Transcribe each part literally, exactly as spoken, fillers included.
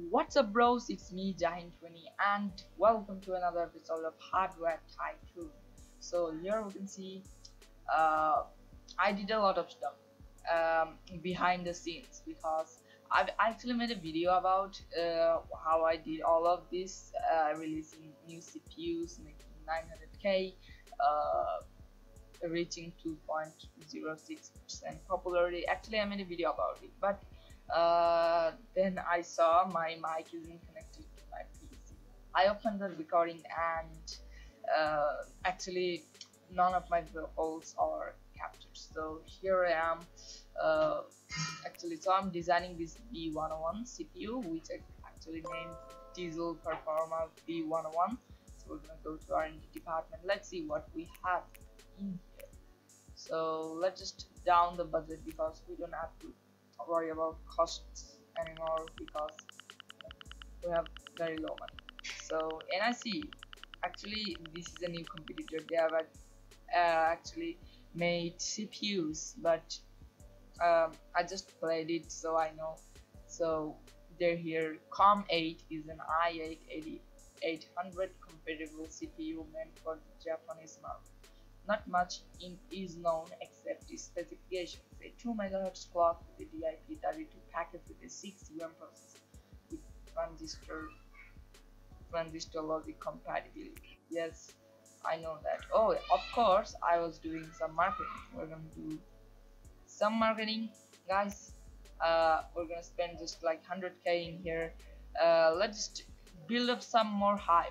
What's up, bros? It's me, Jahin twenty, and welcome to another episode of Hardware Tycoon. So here we can see uh, I did a lot of stuff um, behind the scenes because I've actually made a video about uh, how I did all of this, uh, releasing new C P Us, making nine hundred K, uh, reaching two point zero six percent popularity. Actually, I made a video about it, but uh, then I saw my mic isn't connected to my P C. I opened the recording and uh, actually none of my vocals are captured. So here I am. Uh, actually, so I'm designing this B one oh one C P U, which I actually named Diesel Performa B one oh one. So we're gonna go to R and D department. Let's see what we have in here. So let's just down the budget because we don't have to worry about costs anymore because we have very low money. So N I C, actually this is a new competitor. They have uh, actually made C P Us, but um, I just played it so I know. So they're here. Com eight is an i eight eighty-eight hundred compatible C P U meant for the Japanese market. Not much in is known except its specifications. A two megahertz clock with a D I P thirty-two packet with a six U M processor with transistor transistor logic compatibility. Yes, I know that. Oh, of course, I was doing some marketing. We're gonna do some marketing, guys. Uh, we're gonna spend just like one hundred K in here. Uh, let's just build up some more hype.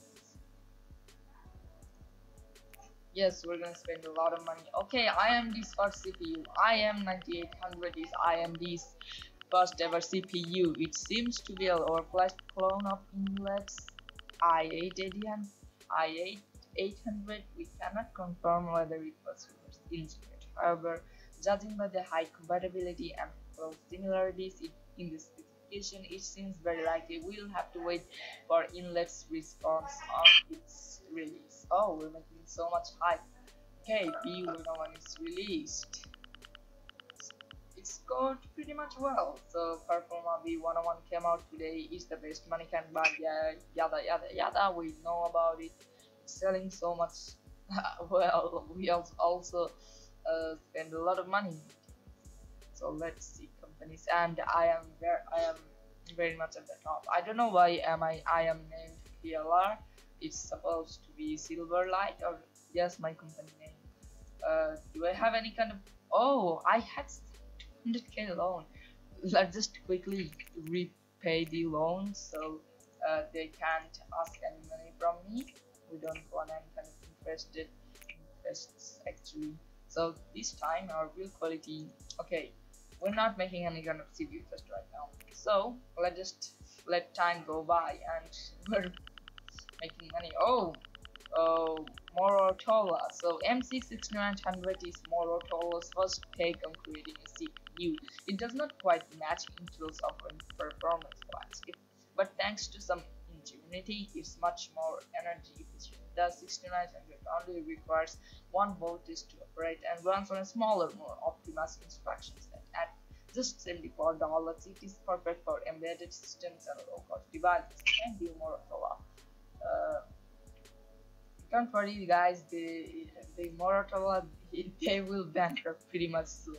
Yes, we're gonna spend a lot of money. Okay, I am this first C P U. I am ninety-eight hundred is I am this first ever C P U. It seems to be an overclocked clone of Inlet's i eight eighty, i eight eight hundred. We cannot confirm whether it was reverse engineered. However, judging by the high compatibility and close similarities in the specification, it seems very likely we'll have to wait for Inlet's response on its release. Oh, we're making so much hype. Okay, B one oh one is released. It's scored pretty much well. So Performa B one oh one came out today. Is the best money can buy. Yeah, yada yada yada. We know about it. It's selling so much. Well, we also uh, spend a lot of money. So let's see companies, and I am very, I am very much at the top. I don't know why am I I am named P L R. It's supposed to be Silverlight, or yes, my company name. Uh, do I have any kind of? Oh, I had two hundred K loan. Let's just quickly repay the loan so uh, they can't ask any money from me. We don't want any kind of interested interests actually. So this time our build quality. Okay, we're not making any kind of C P U test right now. So let's just let time go by and we're making money. Oh, oh, Morotola. So M C sixty-nine hundred is Morotola's first take on creating a C P U. It does not quite match Intel's offering performance wise, but thanks to some ingenuity, it's much more energy efficient. The sixty-nine hundred only requires one voltage to operate and runs on a smaller, more optimized instruction set. At just seventy-four dollars, it is perfect for embedded systems and low-cost devices. Thank you, Morotola. Uh, don't worry, guys. The the Morotola they will bankrupt pretty much soon.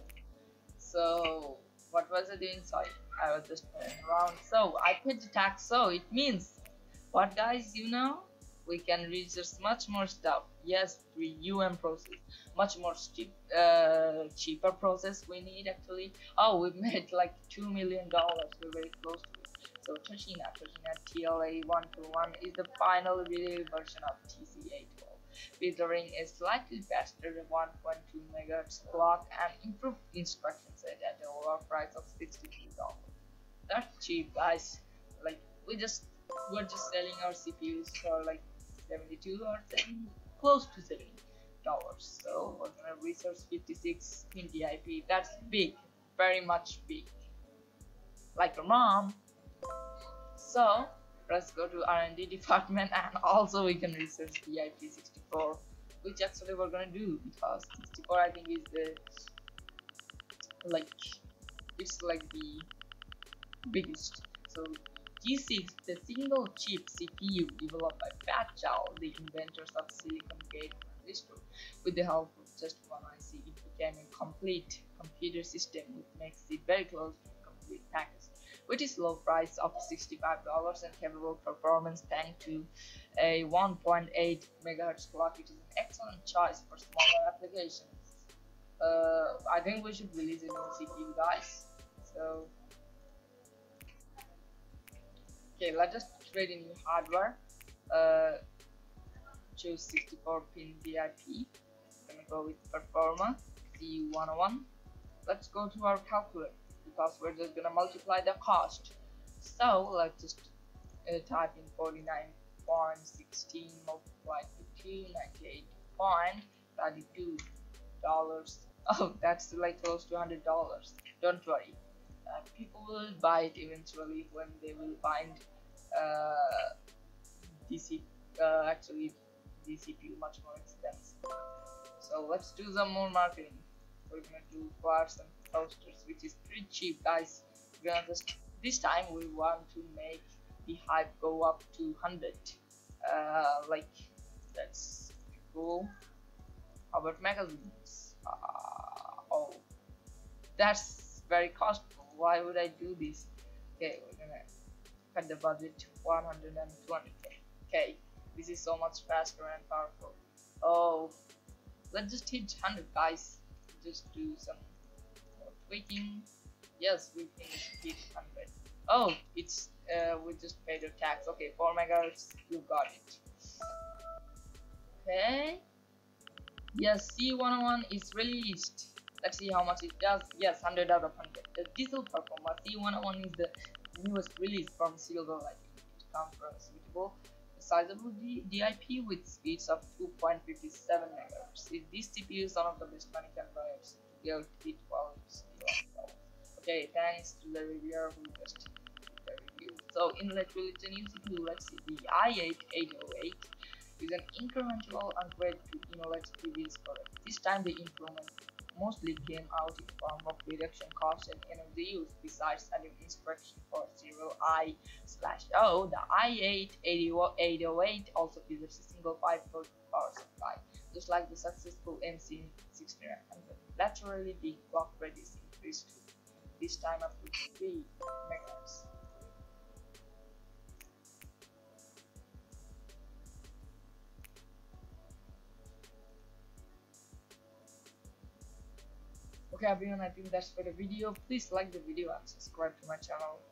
So what was I doing? Sorry, I was just playing around. So I paid the tax. So it means what, guys? You know, we can research much more stuff. Yes, three U M process, much more cheap, uh, cheaper process we need actually. Oh, we made like two million dollars. We're very close to it. So Toshina, Toshina T L A one twenty-one is the final release version of T C A twelve, featuring a slightly faster one point two megahertz clock and improved instruction set at a lower price of sixty-three dollars. That's cheap, guys. Like we just we're just selling our C P Us for like seventy-two or seventy, close to seventy dollars. So we're gonna research fifty-six pin D I P. That's big, very much big, like your mom. So let's go to R and D department, and also we can research D I P sixty-four, which actually we're gonna do because sixty-four I think is the like it's like the biggest. So G six, the single chip C P U developed by Fairchild, the inventors of silicon gate transistor. With the help of just one I C, it became a complete computer system, which makes it very close to a complete package, which is low price of sixty-five dollars and capable performance thanks to a one point eight megahertz clock, which is an excellent choice for smaller applications. Uh, I think we should release a new C P U, guys. So okay, let's just create a new hardware. Uh, choose sixty-four pin D I P. Gonna go with Performa C one oh one. Let's go to our calculator because we're just gonna multiply the cost. So let's just uh, type in forty-nine point one six multiplied to two ninety-eight point three two dollars. Oh, that's like close to one hundred dollars. Don't worry, uh, people will buy it eventually when they will find uh, D C uh, actually the C P U much more expensive. So let's do some more marketing. We're gonna do bars and toasters, which is pretty cheap, guys. We're gonna just this time we want to make the hype go up to one hundred. Uh, like that's cool. How about magazines? Uh, oh, that's very costly. Why would I do this? Okay, we're gonna cut the budget to one hundred and two hundred K. Okay, this is so much faster and powerful. Oh, let's just hit one hundred, guys. Just do some more tweaking. Yes, we finished hit one hundred. Oh, it's uh, we just paid the tax. Okay, four megahertz, you got it. Okay. Yes, C one oh one is released. Let's see how much it does. Yes, one hundred out of one hundred. The diesel performance C one oh one is the newest release from Silver Lake. It comes from a suitable, sizable D I P with speeds of two point five seven megahertz. This C P U is one of the best money can buy to get it while it's still. Okay, thanks to the reviewer who just did the review. So in revolutionize C P U, let's see, the i eight eight oh eight is an incremental upgrade to Intel's previous product. This time the improvement mostly came out in form of reduction cost and energy use. Besides adding instruction for serial I slash O, the i eight eight oh eight also features a single five volt power supply, just like the successful M C sixty-nine hundred. Laterally, the clock rate is increased to this time up to three megahertz. Okay everyone, I think that's for the video. Please like the video and subscribe to my channel.